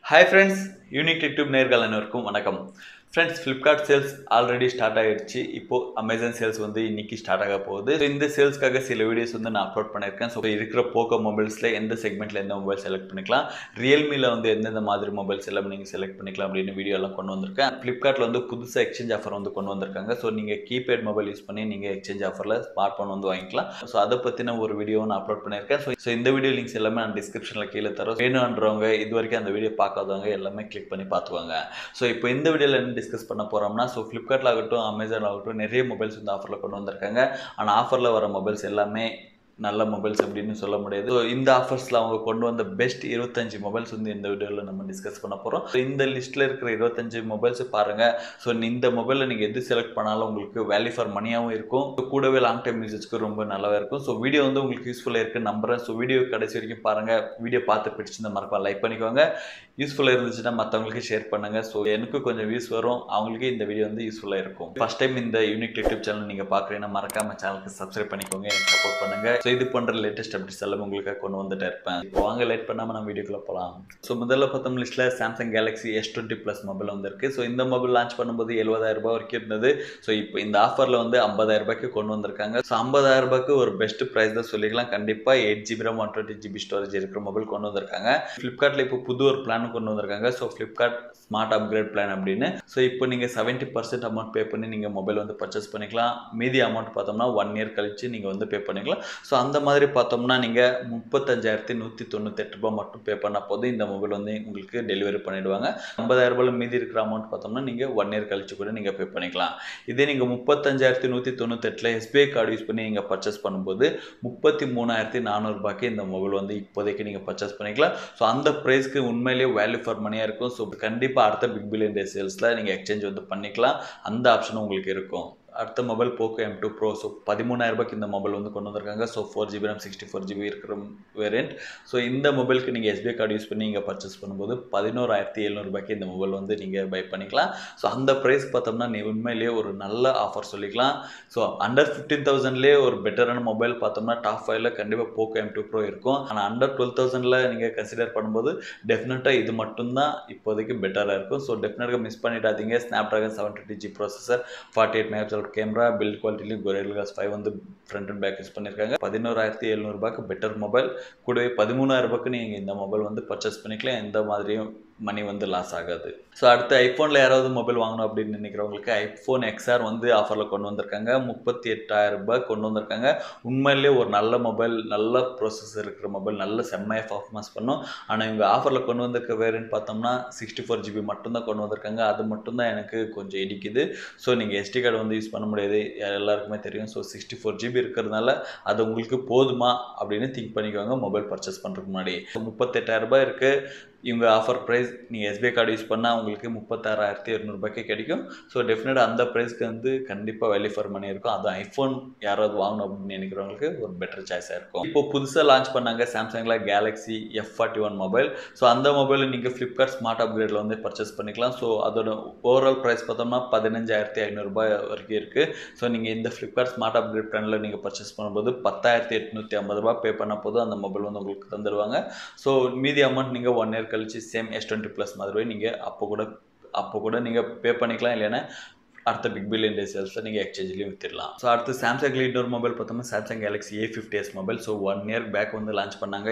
Hi friends, Unique YouTube நேயர்கள் அனைவருக்கும் வணக்கம். Friends Flipkart sales already start ஆகிடுச்சு. இப்போ அமேசான் சேல்ஸ் வந்து இன்னைக்கு ஸ்டார்ட் ஆக போகுது. இந்த சேல்ஸ்க்காக சில வீடியோஸ் வந்து நான் அப்லோட் பண்ணியிருக்கேன். ஸோ இருக்கிற போக்கோ மொபைல்ஸில் எந்த செக்மெண்ட்டில் எந்த மொபைல் செலக்ட் பண்ணிக்கலாம், ரியல்மியில் வந்து எந்தெந்த மாதிரி மொபைல்ஸ் எல்லாம் நீங்கள் செலக்ட் பண்ணிக்கலாம் அப்படின்னு வீடியோ எல்லாம் கொண்டு வந்திருக்கேன். ஃப்ளிப்கார்ட்டில் வந்து புதுசாக எக்ஸ்சேஞ்ச் ஆஃபர் வந்து கொண்டு வந்திருக்காங்க. ஸோ நீங்கள் கீபேட் மொபைல் யூஸ் பண்ணி நீங்கள் எக்ஸ்சேஞ்ச் ஆஃபரில் ஸ்மார்ட் ஃபோன் வந்து வாங்கிக்கலாம். ஸோ அதை பற்றின ஒரு வீடியோ நான் அப்லோட் பண்ணியிருக்கேன். ஸோ இந்த வீடியோ லிங்க்ஸ் எல்லாமே நான் டிஸ்கிரிப்ஷனில் கீழே தரோம். வேணுன்றவங்க இது வரைக்கும் அந்த வீடியோ பார்க்காதவங்க எல்லாமே கிளிக் பண்ணி பார்த்துவாங்க. ஸோ இப்போ இந்த வீடியோவில் என்ன டிஸ்கஸ் பண்ண போகிறோம்னா, ஸோ ஃப்ளிப்கார்ட்டில் ஆகட்டும் அமேசான் ஆகட்டும் நிறைய மொபைல்ஸ் வந்து ஆஃபரில் கொண்டு வந்திருக்காங்க. ஆனால் ஆஃபரில் வர மொபைல்ஸ் எல்லாமே நல்ல மொபைல்ஸ் அப்படின்னு சொல்ல முடியாது. ஸோ இந்த ஆஃபர்ஸில் அவங்க கொண்டு வந்த பெஸ்ட் 25 மொபைல்ஸ் வந்து இந்த வீடியோவில் நம்ம டிஸ்கஸ் பண்ண போகிறோம். ஸோ இந்த லிஸ்ட்டில் இருக்கிற 25 மொபைல்ஸ் பாருங்கள். ஸோ இந்த மொபைலில் நீங்கள் எது செலக்ட் பண்ணாலும் உங்களுக்கு வேல்யூ ஃபார் மணியாகவும் இருக்கும், கூடவே லாங் டைம் யூசேஜ்க்கு ரொம்ப நல்லாவே இருக்கும். ஸோ வீடியோ வந்து உங்களுக்கு யூஸ்ஃபுல்லாக இருக்குன்னு நம்புகிறேன். ஸோ வீடியோ கடைசி வரைக்கும் பாருங்கள். வீடியோ பார்த்து பிடிச்சிருந்த மறக்காம லைக் பண்ணிக்கோங்க. யூஸ்ஃபுல்லாக இருந்துச்சுன்னா மற்றவங்களுக்கு ஷேர் பண்ணுங்கள். ஸோ எனக்கு கொஞ்சம் வியூஸ் வரும், அவங்களுக்கு இந்த வீடியோ வந்து யூஸ்ஃபுல்லாக இருக்கும். ஃபஸ்ட் டைம் இந்த யூனிக் யூடியூப் சேனல் நீங்கள் பார்க்குறீங்கன்னா மறக்காம சேனலுக்கு சப்ஸ்கிரைப் பண்ணிக்கோங்க, எனக்கு சப்போர்ட் பண்ணுங்கள். ஸோ இது பண்ணுற லேட்டஸ்ட் அப்டேட்ஸ் எல்லாம் உங்களுக்காக கொண்டு வந்துட்டு இருப்பேன். இப்போ வாங்க லேட் பண்ணாமல் நம்ம வீடியோக்குள்ள போகலாம். ஸோ முதல்ல பார்த்தோம் லிஸ்ட்டில் Samsung Galaxy S20 plus mobile வந்திருக்கு. ஸோ இந்த மொபைல் லான்ச் பண்ணும்போது 70,000 ரூபாய் வரைக்கும் இருந்தது. ஸோ இப்போ இந்த ஆஃபரில் வந்து 50,000 ரூபாய்க்கு கொண்டு வந்திருக்காங்க. ஸோ 50,000 ரூபாய்க்கு ஒரு பெஸ்ட் ப்ரைஸ் தான் சொல்லிக்கலாம். கண்டிப்பாக 8GB RAM 120GB ஸ்டோரேஜ் இருக்கிற மொபைல் கொண்டு வந்திருக்காங்க. ஃப்ளிப்கார்ட்டில் இப்போ புது ஒரு பிளான் கொண்டு வந்திருக்காங்க. So Flipkart smart upgrade plan அப்படின்னு. ஸோ இப்போ நீங்கள் 70% அமௌண்ட் பே பண்ணி நீங்கள் மொபைல் வந்து பர்ச்சேஸ் பண்ணிக்கலாம். மீதி அமௌண்ட் பார்த்தோம்னா 1 இயர் கழிச்சு நீங்கள் வந்து பே பண்ணிக்கலாம். ஸோ அந்த மாதிரி பார்த்தோம்னா நீங்கள் 35,198 ரூபாய் மட்டும் பே பண்ண போது இந்த மொபைல் வந்து உங்களுக்கு டெலிவரி பண்ணிடுவாங்க. 50,000 ரூபாயில் மீதி இருக்கிற அமௌண்ட் பார்த்தோம்னா நீங்கள் 1 இயர் கழிச்சு கூட நீங்கள் பே பண்ணிக்கலாம். இதே நீங்கள் 35,198 SBI கார்டு யூஸ் பண்ணி நீங்கள் பர்ச்சேஸ் பண்ணும்போது 33,400 ரூபாய்க்கு இந்த மொபைல் வந்து இப்போதைக்கு நீங்கள் பர்ச்சேஸ் பண்ணிக்கலாம். ஸோ அந்த ப்ரைஸ்க்கு உண்மையிலேயே வேல்யூ ஃபார் மணியாக இருக்கும். ஸோ கண்டிப்பாக அடுத்த பிக் பில்லியன் டே சேல்ஸில் நீங்கள் எக்ஸ்சேஞ்ச் வந்து பண்ணிக்கலாம். அந்த ஆப்ஷனும் உங்களுக்கு இருக்கும். அடுத்த mobile Poco M2 Pro. So 13,000 ரூபாய்க்கு இந்த மொபைல் வந்து கொண்டு வந்திருக்காங்க. ஸோ 4GB RAM 64GB இருக்கிற வேரியண்ட். ஸோ இந்த மொபைலுக்கு நீங்கள் SBI கார்டு யூஸ் பண்ணி நீங்கள் பர்ச்சேஸ் பண்ணும்போது 11,700 ரூபாய்க்கு இந்த மொபைல் வந்து நீங்கள் பை பண்ணிக்கலாம். ஸோ அந்த ப்ரைஸ் பார்த்தோம்னா நீ உண்மையிலேயே ஒரு நல்ல ஆஃபர் சொல்லிக்கலாம். ஸோ அண்டர் 15,000லேயே ஒரு பெட்டரான மொபைல் பார்த்தோம்னா டாப் 5ல கண்டிப்பாக போக்கோ M2 Pro இருக்கும். ஆனால் அண்டர் 12,000ல் நீங்கள் கன்சிடர் பண்ணும்போது டெஃபினட்டாக இது மட்டும்தான் இப்போதைக்கு பெட்டராக இருக்கும். ஸோ டெஃபினட்டாக மிஸ் பண்ணிடாதீங்க. Snapdragon 720G processor, 48 megapixel camera, build குவாலிட்டிலையும் Gorilla Glass 5 வந்து ஃப்ரண்ட் அண்ட் பேக் யூஸ் பண்ணியிருக்காங்க. 11,700 ரூபாய்க்கு பெட்டர் மொபைல், கூடவே 13,000 ரூபாய்க்கு நீங்கள் இந்த மொபைல் வந்து பர்ச்சேஸ் பண்ணிக்கலாம். எந்த மாதிரியும் மணி வந்து லாஸ் ஆகாது. ஸோ அடுத்து ஐஃபோனில் யாராவது மொபைல் வாங்கணும் அப்படின்னு நினைக்கிறவங்களுக்கு ஐஃபோன் XR வந்து ஆஃபரில் கொண்டு வந்திருக்காங்க. 38,000 ரூபாய் கொண்டு வந்திருக்காங்க. உண்மையிலே ஒரு நல்ல மொபைல், நல்ல ப்ராசஸர் இருக்கிற மொபைல், நல்ல செம்மையாக பர்ஃபார்மன்ஸ் பண்ணும். ஆனால் இவங்க ஆஃபரில் கொண்டு வந்திருக்க வேரியன்ட் பார்த்தோம்னா 64GB மட்டும்தான் கொண்டு வந்திருக்காங்க. அது மட்டும்தான் எனக்கு கொஞ்சம் இடிக்குது. ஸோ நீங்கள் SD கார்டு வந்து யூஸ் பண்ண முடியாது, எல்லாருக்குமே தெரியும். ஸோ 64GB இருக்கிறதுனால அது உங்களுக்கு போதுமா அப்படின்னு திங்க் பண்ணிக்கோங்க மொபைல் பர்ச்சேஸ் பண்ணுறதுக்கு முன்னாடி. 38,000 ரூபாய் இருக்குது இவங்க ஆஃபர் ப்ரைஸ். நீங்கள் SBI கார்டு யூஸ் பண்ணால் உங்களுக்கு 36,200 ரூபாய்க்கு கிடைக்கும். ஸோ டெஃபினட்டாக அந்த ப்ரைஸ்க்கு வந்து கண்டிப்பாக வேல்யூ ஃபார் மணி இருக்கும். அது ஐஃபோன் யாராவது வாங்கணும் அப்படின்னு நினைக்கிறவங்களுக்கு ஒரு பெட்டர் சாய்ஸாக இருக்கும். இப்போ புதுசாக லான்ச் பண்ணாங்க சாம்சங்கில் கேலக்ஸி F41 மொபைல். ஸோ அந்த மொபைலை நீங்கள் ஃப்ளிப்கார்ட் ஸ்மார்ட் அப்கிரேடில் வந்து பர்ச்சேஸ் பண்ணிக்கலாம். ஸோ அதோட ஓவரால் ப்ரைஸ் பார்த்தோம்னா 15,500 ரூபாய் வரைக்கும் இருக்குது. ஸோ நீங்கள் இந்த ஃப்ளிப்கார்ட் ஸ்மார்ட் அப்கிரேட் பிளானில் நீங்கள் பர்ச்சேஸ் பண்ணும்போது 10,850 ரூபாய் பே பண்ண போது அந்த மொபைல் வந்து உங்களுக்கு தந்துடுவாங்க. ஸோ மீதி அமௌண்ட் நீங்கள் 1 இயர் கழிச்சு சேம் S20 ப்ளஸ் மாதிரி நீங்கள் அப்போ கூட நீங்கள் பே பண்ணிக்கலாம். இல்லைன்னா அடுத்த பிக் பில்லியன் டே சேல்ஸில் நீங்கள் எக்ஸ்சேஞ்சிலையும் விற்றுடலாம். ஸோ அடுத்து சாம்சங் இன்னொரு மொபைல் பார்த்தோம்னா Samsung Galaxy A50s mobile. So 1 year back வந்து லான்ச் பண்ணாங்க.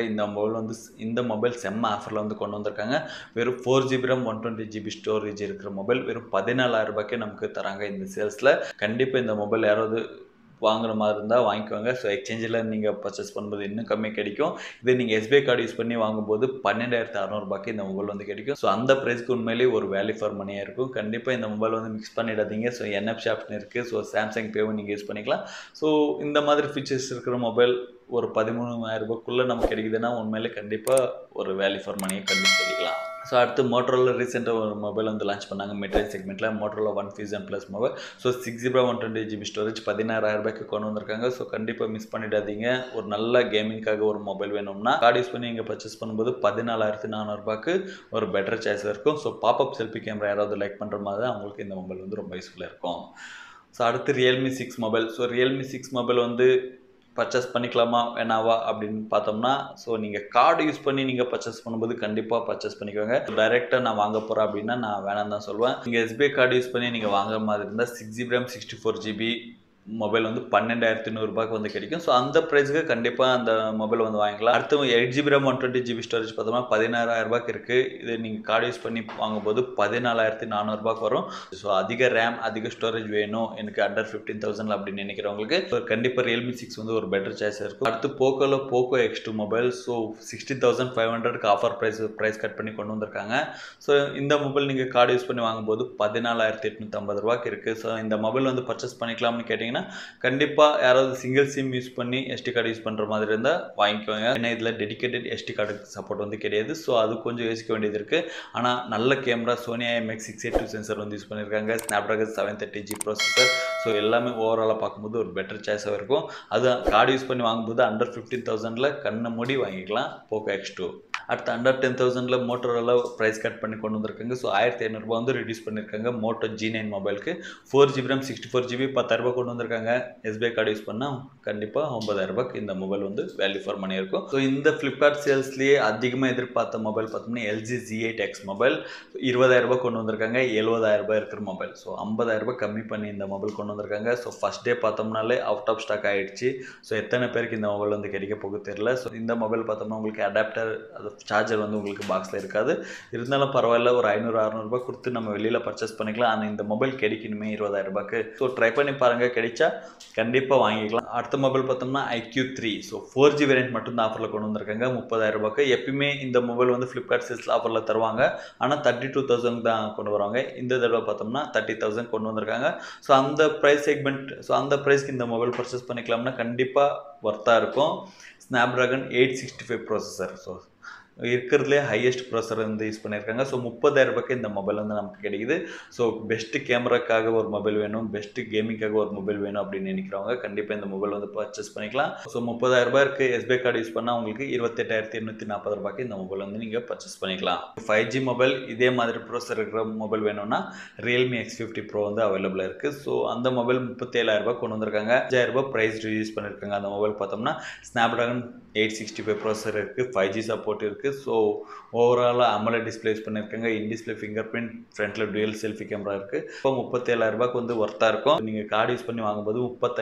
இந்த மொபைல் செம்ம ஆஃபரில் வந்து கொண்டு வந்திருக்காங்க. வெறும் 4GB RAM 120GB ஸ்டோரேஜ் இருக்கிற மொபைல் வெறும் 14,000 ரூபாய்க்கு நமக்கு தராங்க இந்த சேல்ஸில். கண்டிப்பாக இந்த மொபைல் யாராவது வாங்குற மாதிரி இருந்தால் வாங்கிக்கோங்க. ஸோ எக்ஸ்சேஞ்சில் நீங்கள் பர்ச்சேஸ் பண்ணும்போது இன்னும் கம்மி கிடைக்கும். இதே நீங்கள் SBI கார்டு யூஸ் பண்ணி வாங்கும்போது 12,600 ரூபாய்க்கு இந்த மொபைல் வந்து கிடைக்கும். ஸோ அந்த ப்ரைஸ்க்கு உண்மையிலேயே ஒரு வேல்யூ ஃபார் மணியாக இருக்கும். கண்டிப்பாக இந்த மொபைல் வந்து மிக்ஸ் பண்ணிடாதீங்க. ஸோ NFC ஆப்ஷன் இருக்குது. ஸோ சாம்சங் பேவும் நீங்கள் யூஸ் பண்ணிக்கலாம். ஸோ இந்த மாதிரி ஃபீச்சர்ஸ் இருக்கிற மொபைல் ஒரு 13,000 ரூபாய்க்குள்ளே நமக்கு கிடைக்குதுன்னா உண்மையிலே கண்டிப்பாக ஒரு வேல்யூ ஃபார் மணியை கண்டிப்பாக சொல்லிக்கலாம். ஸோ அடுத்து மோட்டரோலா ரீசெண்டாக ஒரு மொபைல் வந்து லான்ச் பண்ணாங்க மிட்ரேஞ்ச் செக்மெண்ட்டில், Motorola One Fusion Plus mobile. So 6GB RAM 120GB storage 16,000 ரூபாய்க்கு கொண்டு வந்திருக்காங்க. ஸோ கண்டிப்பாக மிஸ் பண்ணிடாதீங்க. ஒரு நல்ல கேமிங்காக ஒரு மொபைல் வேணும்னா கார்டு யூஸ் பண்ணி நீங்கள் பர்ச்சேஸ் பண்ணும்போது 14,400 ரூபாய்க்கு ஒரு பெட்டர் சாய்ஸாக இருக்கும். ஸோ பாப்அப் செல்ஃபி கேமரா யாராவது லைக் பண்ணுற மாதிரி அவங்களுக்கு இந்த மொபைல் வந்து ரொம்ப யூஸ்ஃபுல்லாக இருக்கும். ஸோ அடுத்து Realme 6 mobile. So Realme 6 mobile வந்து பர்ச்சேஸ் பண்ணிக்கலாமா வேணாவா அப்படின்னு பார்த்தோம்னா, ஸோ நீங்கள் கார்டு யூஸ் பண்ணி நீங்கள் பர்ச்சேஸ் பண்ணும்போது கண்டிப்பாக பர்ச்சேஸ் பண்ணிக்கோங்க. டைரெக்டாக நான் வாங்க போகிறேன் அப்படின்னா நான் வேணாம் தான் சொல்லுவேன். நீங்கள் எஸ்பிஐ கார்டு யூஸ் பண்ணி நீங்கள் வாங்குற மாதிரி இருந்தால் 6GB RAM 64GB மொபைல் வந்து 12,100 வந்து கிடைக்கும். ஸோ அந்த ப்ரைஸுக்கு கண்டிப்பாக அந்த மொபைல் வந்து வாங்கிக்கலாம். அடுத்து 8GB RAM 120GB ஸ்டோரேஜ் பார்த்தோம்னா 16,000 இருக்குது. இது நீங்கள் கார்டு யூஸ் பண்ணி வாங்கும்போது 14,400 வரும். ஸோ அதிக ரேம் அதிக ஸ்டோரேஜ் வேணும் எனக்கு அண்டர் 15,000 அப்படின்னு நினைக்கிறவங்களுக்கு கண்டிப்பாக ரியல்மி 6 வந்து ஒரு பெட்டர் சாய்ஸாக இருக்கும். அடுத்து போக்கோவில் போக்கோ X2 மொபைல். ஸோ 16,500க்கு ஆஃபர் ப்ரைஸ் கட் பண்ணி கொண்டு வந்திருக்காங்க. ஸோ இந்த மொபைல் நீங்கள் கார்டு யூஸ் பண்ணி வாங்கும்போது 14,850 இருக்குது. ஸோ இந்த மொபைல் வந்து பர்ச்சேஸ் பண்ணிக்கலாம்னு கேட்டிங்கன்னா கண்டிப்பாக யாராவது சிங்கிள் சிம் யூஸ் பண்ணி எஸ்டி கார்டு யூஸ் பண்ணுற மாதிரி இருந்தால் வாங்கிக்கோங்க. ஏன்னா இதில் டெடிக்கேட்டட் எஸ்டி கார்டு சப்போர்ட் வந்து கிடையாது. ஸோ அது கொஞ்சம் யோசிக்க வேண்டியது இருக்குது. ஆனால் நல்ல கேமரா சோனி IMX682 சென்சர் வந்து யூஸ் பண்ணியிருக்காங்க. Snapdragon 730G processor. ஸோ எல்லாமே ஓவராலாக பார்க்கும்போது ஒரு பெட்டர் சாய்ஸாக இருக்கும். அது கார்டு யூஸ் பண்ணி வாங்கும்போது அண்டர் 15,000 கண்ணை மூடி வாங்கிக்கலாம் போக்கோ X2. அடுத்து அண்டர் 10,000 மோட்டோரோலா ப்ரைஸ் கட் பண்ணி கொண்டு வந்திருக்காங்க. ஸோ 1,500 வந்து ரிடியூஸ் பண்ணியிருக்காங்க மோட்டோ G9 மொபைலுக்கு. 4GB RAM 64GB 10,000 கொண்டு வந்திருக்காங்க. எஸ்பிஐ கார்டு யூஸ் பண்ணால் கண்டிப்பாக 9,000 இந்த மொபைல் வந்து வேல்யூ ஃபார் மணி இருக்கும். ஸோ இந்த ஃப்ளிப்கார்ட் சேல்ஸ்லேயே அதிகமாக எதிர்பார்த்த மொபைல் பார்த்தோம்னா LG Z8X மொபைல் 20,000 கொண்டு வந்திருக்காங்க. 70,000 இருக்கிற மொபைல். ஸோ 50,000 கம்மி பண்ணி இந்த மொபைல் கொண்டு வந்திருக்காங்க. ஸோ ஃபஸ்ட் டே பார்த்தோம்னாலே அவுட் ஆஃப் ஸ்டாக் ஆகிடுச்சு. ஸோ எத்தனை பேருக்கு இந்த மொபைல் வந்து கிடைக்க போக தெரியல. ஸோ இந்த மொபைல் பார்த்தோம்னா உங்களுக்கு அடாப்டர் அது சார்ஜர் வந்து உங்களுக்கு பாக்ஸில் இருக்காது. இருந்தாலும் பரவாயில்ல, ஒரு 500-600 கொடுத்து நம்ம வெளியில் பர்ச்சேஸ் பண்ணிக்கலாம். ஆனால் இந்த மொபைல் கிடைக்கணுமே 20,000. ஸோ ட்ரை பண்ணி பாருங்கள், கிடைச்சா கண்டிப்பாக வாங்கிக்கலாம். அடுத்த மொபைல் பார்த்தோம்னா iQOO 3. ஸோ 4G வேரியன்ட் மட்டும் தான் ஆஃபரில் கொண்டு வந்திருக்காங்க 30,000. எப்பயுமே இந்த மொபைல் வந்து ஃப்ளிப்கார்ட் சேல்ஸில் ஆஃபரில் தருவாங்க. ஆனால் 32,000 தான் கொண்டு வருவாங்க. இந்த தடவை பார்த்தோம்னா 30,000 கொண்டு வந்திருக்காங்க. ஸோ அந்த ப்ரைஸ் செக்மெண்ட், ஸோ அந்த ப்ரைஸ்க்கு இந்த மொபைல் பர்ச்சேஸ் பண்ணிக்கலாம்னா கண்டிப்பாக ஒர்த்தாக இருக்கும். Snapdragon 865 processor. ஸோ இருக்கிறதுலே ஹையஸ்ட் ப்ராசஸர் வந்து யூஸ் பண்ணியிருக்காங்க. ஸோ 30,000 இந்த மொபைல் வந்து நமக்கு கிடைக்குது. ஸோ பெஸ்ட்டு கேமராக்காக ஒரு மொபைல் வேணும், பெஸ்ட்டு கேமிங்காக ஒரு மொபைல் வேணும் அப்படின்னு நினைக்கிறவங்க கண்டிப்பாக இந்த மொபைல் வந்து பர்ச்சேஸ் பண்ணிக்கலாம். ஸோ 30,000 எஸ்பிஐ கார்டு யூஸ் பண்ணால் உங்களுக்கு 28,840 இந்த மொபைல் வந்து நீங்கள் பர்ச்சேஸ் பண்ணிக்கலாம். 5G மொபைல் இதே மாதிரி ப்ராசஸர் இருக்கிற மொபைல் வேணும்னா ரியல்மி X50 Pro வந்து அவைலபிளாக இருக்குது. ஸோ அந்த மொபைல் 37,000 கொண்டு வந்திருக்காங்க. 5,000 ப்ரைஸ் ரிடியூஸ் பண்ணியிருக்காங்க. அந்த மொபைல் பார்த்தோம்னா ஸ்னாப்ட்ராகன் 865 ப்ராசஸர் இருக்குது, 5G சப்போர்ட் இருக்குது. ஸோ ஓவராலாக AMOLED டிஸ்பிளே யூஸ் பண்ணியிருக்காங்க. இன் டிஸ்பிளே ஃபிங்கர் பிரிண்ட், ஃப்ரண்ட்டில் டுயல் செல்ஃபி கேமரா இருக்குது. இப்போ 37,000 வந்து ஒர்த்தாக இருக்கும். நீங்கள் கார்டு யூஸ் பண்ணி வாங்கும்போது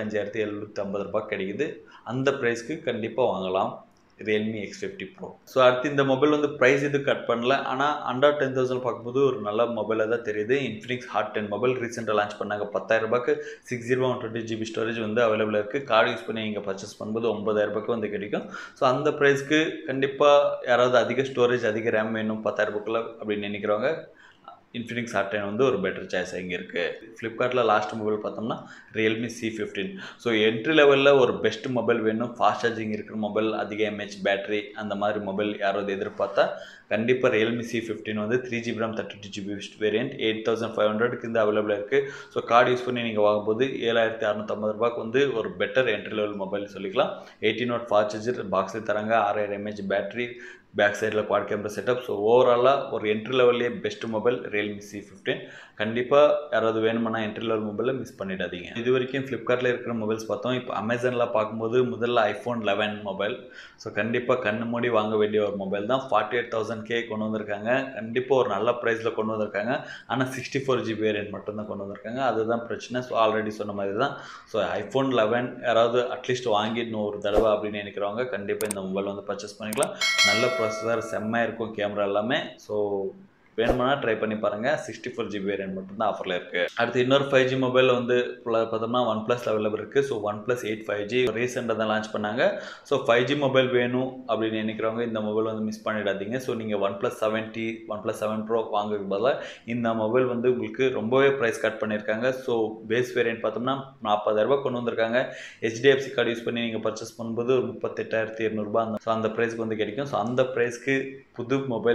35,750 கிடைக்குது. அந்த ப்ரைஸ்க்கு கண்டிப்பாக வாங்கலாம் ரியல்மி X50 Pro. ஸோ அடுத்து இந்த மொபைல் வந்து ப்ரைஸ் இது கட் பண்ணல. ஆனால் அண்டர் 10,000 பார்க்கும்போது ஒரு நல்ல மொபைலாக தான் தெரியுது. இன்ஃபினிக்ஸ் ஹாட் 10 மொபைல் ரீசெண்டாக லான்ச் பண்ணாங்க. 10,000 6GB 120GB ஸ்டோரேஜ் வந்து அவைலபிளாக இருக்குது. கார்டு யூஸ் பண்ணி நீங்கள் பர்ச்சேஸ் பண்ணும்போது 9,000 வந்து கிடைக்கும். ஸோ அந்த ப்ரைஸ்க்கு கண்டிப்பாக யாராவது அதிக ஸ்டோரேஜ் அதிக ரேம் வேணும் 10,000 அப்படின்னு நினைக்கிறவங்க இன்ஃபினிக்ஸ் ஹாட் 10 வந்து ஒரு பெட்டர் சாய்ஸ் இங்கே இருக்குது. ஃப்ளிப்கார்ட்டில் லாஸ்ட் மொபைல் பார்த்தோம்னா ரியல்மி C15. ஸோ என்ட்ரி லெவலில் ஒரு பெஸ்ட் மொபைல் வேணும், ஃபாஸ்ட் சார்ஜிங் இருக்கிற மொபைல், அதிக mAh பேட்டரி, அந்த மாதிரி மொபைல் யாராவது எதிர்பார்த்தா கண்டிப்பாக ரியல்மி C15 வந்து 3GB RAM 32GB வேரியன்ட் 8,500 இந்த அவைலபிளாக இருக்குது. ஸோ கார்டு யூஸ் பண்ணி நீங்கள் வாங்கும்போது 7,650 வந்து ஒரு பெட்டர் என்ட்ரி லெவல் மொபைல் சொல்லிக்கலாம். 18W ஃபாஸ்ட் சார்ஜர் பாக்ஸில் தராங்க, 6000 mAh பேட்டரி, பேக் சைடில் குவாட் கேமரா செட்டப். ஸோ ஓவராலாக ஒரு என்ட்ரி லெவல்லே பெஸ்ட் மொபைல் ரியல்மி C15. கண்டிப்பாக யாராவது வேணுமானா என்ட்ரி லெவல் மொபைலை மிஸ் பண்ணிடாதீங்க. இது வரைக்கும் ஃப்ளிப்கார்ட்டில் இருக்கிற மொபைல்ஸ் பார்த்தோம். இப்போ அமேசானில் பார்க்கும்போது முதல்ல iPhone 11 மொபைல். ஸோ கண்டிப்பாக கண்ணு மூடி வாங்க வேண்டிய ஒரு மொபைல் தான். 48,000 கொண்டு வந்திருக்காங்க. கண்டிப்பாக ஒரு நல்ல ப்ரைஸில் கொண்டு வந்திருக்காங்க. ஆனால் 64GB வேரியன்ட் மட்டும்தான் கொண்டு வந்திருக்காங்க. அதுதான் பிரச்சனை. ஸோ ஆல்ரெடி சொன்ன மாதிரி தான். ஸோ iPhone 11 யாராவது அட்லீஸ்ட் வாங்கிடணும் ஒரு தடவை அப்படின்னு நினைக்கிறவங்க கண்டிப்பாக இந்த மொபைல் வந்து பர்ச்சேஸ் பண்ணிக்கலாம். நல்ல ப்ராசஸர், செம்மையாக இருக்கும் கேமரா எல்லாமே. ஸோ வேணுமானா ட்ரை பண்ணி பாருங்கள். 64GB வேரியன்ட் மட்டும்தான் ஆஃபரில் இருக்குது. அடுத்து இன்னொரு 5G மொபைல் வந்து பார்த்தோம்னா OnePlus அவைலபிள் இருக்குது. ஸோ OnePlus 8 5G ரீசெண்டாக தான் லான்ச் பண்ணாங்க. ஸோ 5G மொபைல் வேணும் அப்படின்னு நினைக்கிறவங்க இந்த மொபைல் வந்து மிஸ் பண்ணிடாதீங்க. ஸோ நீங்கள் OnePlus 7T, OnePlus 7 Pro வாங்குறதுக்கு பதிலாக இந்த மொபைல் வந்து உங்களுக்கு ரொம்பவே ப்ரைஸ் கட் பண்ணியிருக்காங்க. ஸோ பேஸ் வேரியன்ட் பார்த்தோம்னா 40,000 கொண்டு வந்திருக்காங்க. HDFC கார்டு யூஸ் பண்ணி நீங்கள் பர்ச்சேஸ் பண்ணும்போது ஒரு 38,200 ஸோ அந்த ப்ரைஸ்க்கு வந்து கிடைக்கும். ஸோ அந்த ப்ரைஸ்க்கு புது மொபைல்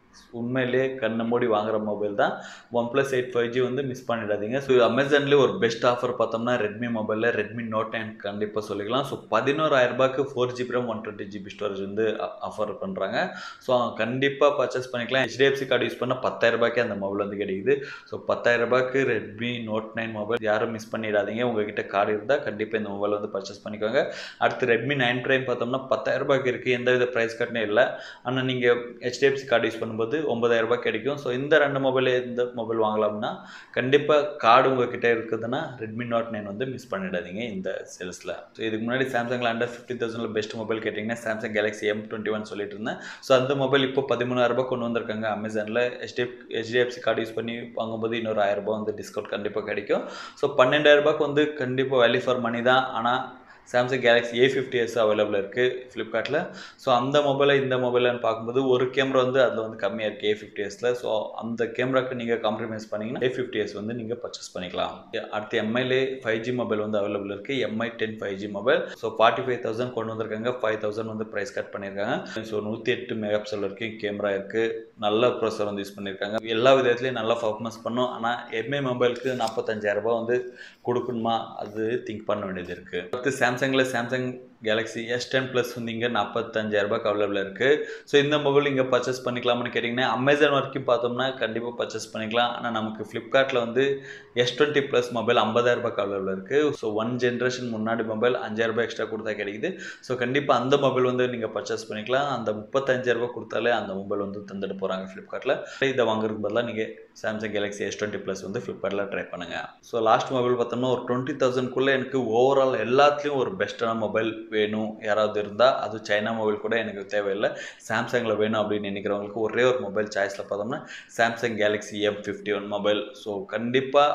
உண்மையிலேயே கண்ணை மூடி வாங்குற மொபைல் தான் OnePlus 8 5G வந்து மிஸ் பண்ணிடாதீங்க. ஸோ அமேசான்லேயே ஒரு பெஸ்ட் ஆஃபர் பார்த்தோம்னா ரெட்மி மொபைலில் ரெட்மி நோட் 9 கண்டிப்பாக சொல்லிக்கலாம். So 11,000 4GB RAM 120GB storage வந்து ஆஃபர் பண்ணுறாங்க. ஸோ கண்டிப்பாக பர்ச்சேஸ் பண்ணிக்கலாம். HDFC கார்டு யூஸ் பண்ணால் 10,000 அந்த மொபைல் வந்து கிடைக்குது. ஸோ 10,000 ரெட்மி நோட் 9 மொபைல் யாரும் மிஸ் பண்ணிடாதீங்க. உங்ககிட்ட கார்டு இருந்தால் கண்டிப்பாக இந்த மொபைல் வந்து பர்ச்சேஸ் பண்ணிக்கோங்க. அடுத்து ரெட்மி 9 Prime பார்த்தோம்னா 10,000 இருக்குது. எந்த வித ப்ரைஸ் கட்டனே இல்லை. ஆனால் நீங்கள் HDFC கார்டு யூஸ் பண்ணும்போது 9,000 கிடைக்கும். ஸோ இந்த ரெண்டு மொபைல் எந்த மொபைல் வாங்கலாம்னா கண்டிப்பாக கார்டு உங்ககிட்ட இருக்குதுன்னா ரெட்மி நோட் 9 வந்து மிஸ் பண்ணிடாதீங்க இந்த சேல்ஸில். ஸோ இதுக்கு முன்னாடி சாம்சங்கில் அண்டர் 50,000 பெஸ்ட் மொபைல் கேட்டிங்கன்னா சாம்சங் கேலக்ஸி M21 சொல்லிட்டு இருந்தேன். ஸோ அந்த மொபைல் இப்போ 13,000 கொண்டு வந்திருக்காங்க அமேசானில். HDFC கார்டு யூஸ் பண்ணி வாங்கும்போது இன்னொரு 1,000 வந்து டிஸ்கவுண்ட் கண்டிப்பாக கிடைக்கும். ஸோ 12,000 வந்து கண்டிப்பாக வேல்யூ ஃபார் மணி தான். ஆனால் சாம்சங் கேலக்ஸி A50s அவைலபிள் இருக்குது ஃப்ளிப்கார்ட்டில். ஸோ அந்த மொபைலை இந்த மொபைல்னு பார்க்கும்போது ஒரு கேமரா வந்து அதில் வந்து கம்மியாக இருக்குது A50sல. ஸோ அந்த கேமராக்கு நீங்கள் காம்ப்ரமைஸ் பண்ணிங்கன்னா A50s வந்து நீங்கள் பர்ச்சேஸ் பண்ணிக்கலாம். அடுத்து MIலே 5G மொபைல் வந்து அவைலபிள் இருக்குது. MI10 5G mobile. ஸோ 45,000 கொண்டு வந்திருக்காங்க. 5,000 வந்து ப்ரைஸ் கட் பண்ணியிருக்காங்க. ஸோ 108 மெகா பிக்சல் வரைக்கும் கேமரா இருக்குது. நல்ல ப்ராசஸர் வந்து யூஸ் பண்ணியிருக்காங்க. எல்லா விதத்துலையும் நல்லா பர்ஃபார்மன்ஸ் பண்ணும். ஆனால் MI மொபைலுக்கு 45,000 வந்து கொடுக்கணுமா அது திங்க் பண்ண வேண்டியது இருக்குது. அடுத்து சாம்சங் கேலக்ஸி S10 Plus வந்து இங்கே 45,000 அவைலபிள் இருக்குது. ஸோ இந்த மொபைல் இங்கே பர்ச்சேஸ் பண்ணிக்கலாம்னு கேட்டிங்கன்னா அமேசான் வரைக்கும் பார்த்தோம்னா கண்டிப்பாக பர்ச்சேஸ் பண்ணிக்கலாம். ஆனால் நமக்கு ஃப்ளிப்கார்ட்டில் வந்து S20 Plus மொபைல் 50,000 அவைலபிள் இருக்குது. ஸோ 1 ஜென்ரேஷன் முன்னாடி மொபைல் 5,000 எக்ஸ்ட்ரா கொடுத்தா கிடைக்குது. ஸோ கண்டிப்பாக அந்த மொபைல் வந்து நீங்கள் பர்ச்சேஸ் பண்ணிக்கலாம். அந்த 35,000 கொடுத்தாலே அந்த மொபைல் வந்து தந்துட்டு போகிறாங்க ஃப்ளிப்கார்ட்டில். இதை வாங்குறதுக்கு பதிலாக நீங்கள் சாம்சங் கேலக்ஸி S20 Plus வந்து ஃப்ளிப்கார்ட்டில் ட்ரை பண்ணுங்கள். ஸோ லாஸ்ட் மொபைல் பார்த்தோம்னா ஒரு 20,000 எனக்கு ஓவரால் எல்லாத்துலேயும் ஒரு பெஸ்ட்டான மொபைல் வேணும் யாராவது இருந்தால், அது சைனா மொபைல் கூட எனக்கு தேவையில்லை, சாம்சங்கில் வேணும் அப்படின்னு நினைக்கிறவங்களுக்கு ஒரே ஒரு மொபைல் சாய்ஸில் பார்த்தோம்னா Samsung Galaxy M51 mobile. So கண்டிப்பாக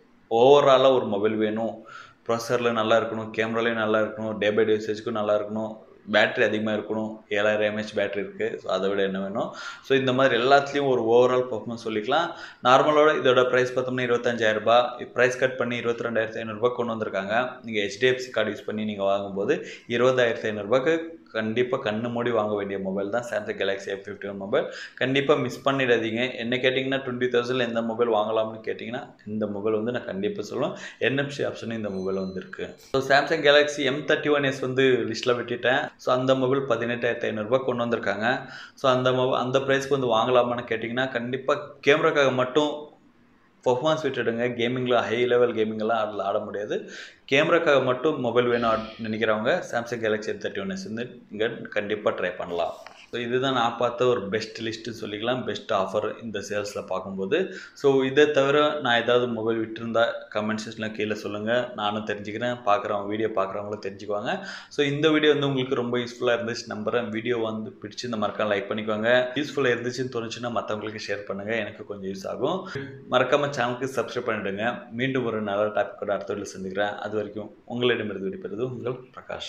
ஓவராலாக ஒரு மொபைல் வேணும். ப்ராசஸரில் நல்லா இருக்கணும், கேமராலையும் நல்லா இருக்கணும், டே பை டே யூசேஜுக்கும் நல்லா இருக்கணும், பேட்டரி அதிகமாக இருக்கணும். 7000 mAh பேட்டரி இருக்குது. ஸோ அதை விட என்ன வேணும்? ஸோ இந்த மாதிரி எல்லாத்துலேயும் ஒரு ஓவரால் பர்ஃபார்மன்ஸ் சொல்லிக்கலாம். நார்மலோட இதோட ப்ரைஸ் பார்த்தோம்னா 25,000. ப்ரைஸ் கட் பண்ணி 22,500 கொண்டு வந்திருக்காங்க. நீங்கள் HDFC கார்டு யூஸ் பண்ணி நீங்கள் வாங்கும்போது 20,500 கண்டிப்பாக கண்ணு மூடி வாங்க வேண்டிய மொபைல் தான் சாம்சங் கேலக்ஸி M51 மொபைல். கண்டிப்பாக மிஸ் பண்ணிடாதீங்க. என்ன கேட்டிங்கன்னா 20,000 எந்த மொபைல் வாங்கலாம்னு கேட்டிங்கன்னா இந்த மொபைல் வந்து நான் கண்டிப்பாக சொல்லுவேன். NFC ஆப்ஷனும் இந்த மொபைல் வந்து இருக்குது. ஸோ சாம்சங் கேலக்ஸி M31s வந்து லிஸ்ட்டில் விட்டுட்டேன். ஸோ அந்த மொபைல் 18,500 கொண்டு வந்திருக்காங்க. ஸோ அந்த ப்ரைஸ்க்கு வந்து வாங்கலாமான்னு கேட்டிங்கன்னா கண்டிப்பாக கேமராக்காக மட்டும் பர்ஃபார்மன்ஸ் விட்டுடுங்க. கேமிங்கில் ஹை லெவல் கேமிங்கெல்லாம் அதில் ஆட முடியாது. கேமராக்காக மட்டும் மொபைல் வேணும் நினைக்கிறவங்க சாம்சங் கேலக்ஸி M31s வந்து இங்கே கண்டிப்பாக ட்ரை பண்ணலாம். ஸோ இதுதான் நான் பார்த்த ஒரு பெஸ்ட் லிஸ்ட்டு சொல்லிக்கலாம், பெஸ்ட் ஆஃபர் இந்த சேல்ஸில் பார்க்கும்போது. ஸோ இதை தவிர நான் ஏதாவது மொபைல் விட்டுருந்தா கமெண்ட் செக்ஷனில் கீழே சொல்லுங்கள், நானும் தெரிஞ்சுக்கிறேன், வீடியோ பார்க்குறவங்களும் தெரிஞ்சுக்குவாங்க. ஸோ இந்த வீடியோ வந்து உங்களுக்கு ரொம்ப யூஸ்ஃபுல்லாக இருந்துச்சு நம்புகிறேன். வீடியோ வந்து பிடிச்சி இந்த மறக்காம லைக் பண்ணிக்கோங்க. யூஸ்ஃபுல்லாக இருந்துச்சுன்னு தோணுச்சுன்னா மற்றவங்களுக்கு ஷேர் பண்ணுங்கள், எனக்கு கொஞ்சம் யூஸ் ஆகும். மறக்காமல் சேனலுக்கு சப்ஸ்கிரைப் பண்ணிவிடுங்க. மீண்டும் ஒரு நல்ல டாபிக்கோட அடுத்த வீடியோவில் சந்திக்கிறேன். அது வரைக்கும் உங்களிடமிருந்து விடைபெறுவது உங்கள் பிரகாஷ்.